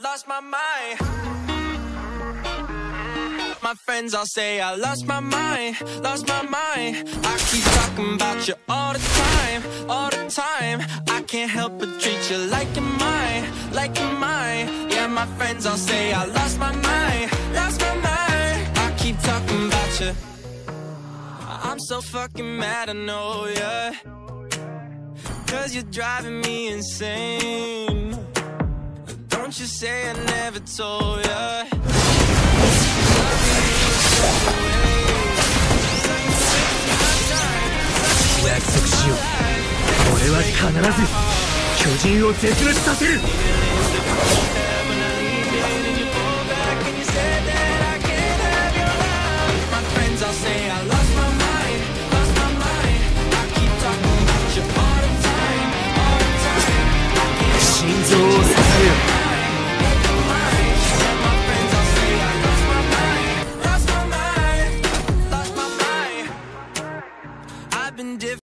lost my mind. My friends all say I lost my mind, lost my mind. I keep talking about you all the time, all the time. I can't help but treat you like you're mine, like you're mine. Yeah, my friends all say I lost my mind, lost my mind. I keep talking about you. I'm so fucking mad, I know, yeah. 'Cause you're driving me insane. Don't you say I never told ya. 約束しよう。俺は必ず巨人を絶滅させる。 My friends all say I love